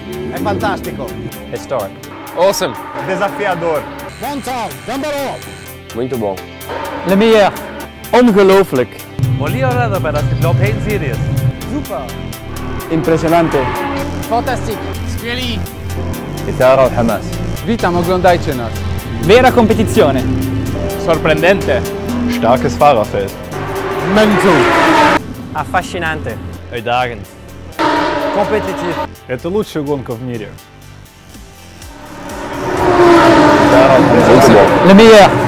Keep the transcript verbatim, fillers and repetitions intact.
È fantastico. Historic. Awesome. Desafiador. Montal, number one. Muito bom. Le meilleur. Ongelooflijk. Molierada para das geglaubt Series. Super. Impressionante. Fantastic. Schielin. إثارة وحماس. Witam, oglądajcie nas. Vera competizione. Sorprendente. Starkes Fahrerfeld. Menzo. Affascinante. Uitdagend. Competitiv. Это лучшая гонка в мире. Le meilleur.